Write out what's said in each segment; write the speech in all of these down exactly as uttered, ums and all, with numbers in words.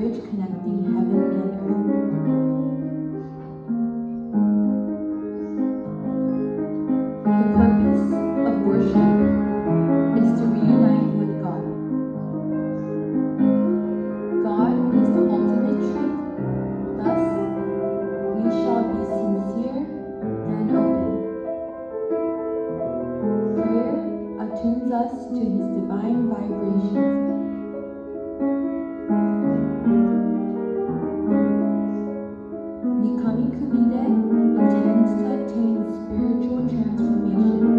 bridge connecting heaven and earth. The purpose of worship is to reunite with God. God is the ultimate truth. Thus, we shall be sincere and open. Prayer attunes us to His divine vibrations. Nikami Kumide intends to attain spiritual transformation.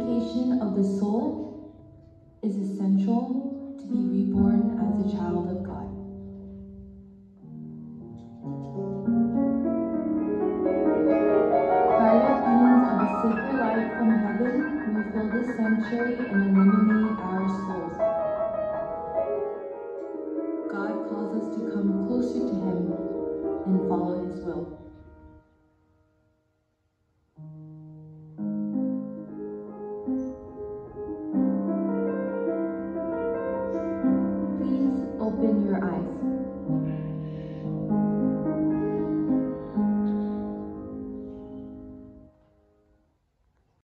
Purification of the soul is essential to be reborn as a child of God.